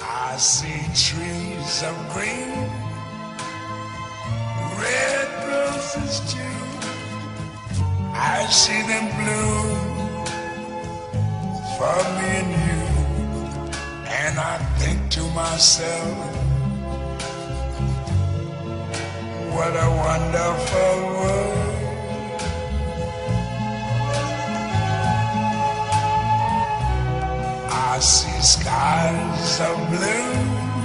I see trees of green, red roses too. I see them bloom for me and you. And I think to myself, what a wonderful world. I see skies of blue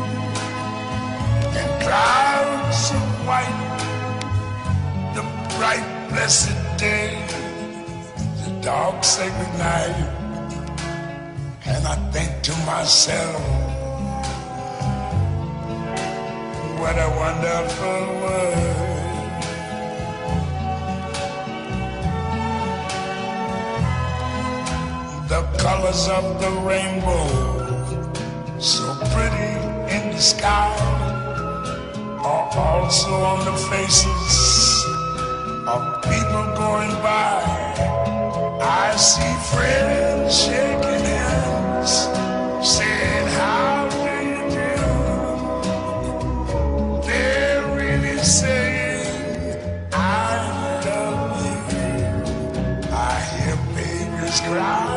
and clouds of white, the bright blessed day, the dark sacred night. And I think to myself, what a wonderful world. The colors of the rainbow, so pretty in the sky, are also on the faces of people going by. I see friends shaking hands, saying, how do you do? They're really saying, I love you. I hear babies cry,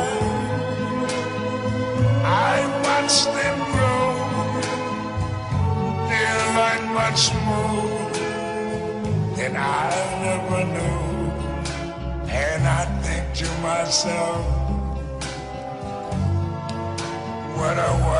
I watch them grow. They're like much more than I never knew. And I think to myself, what a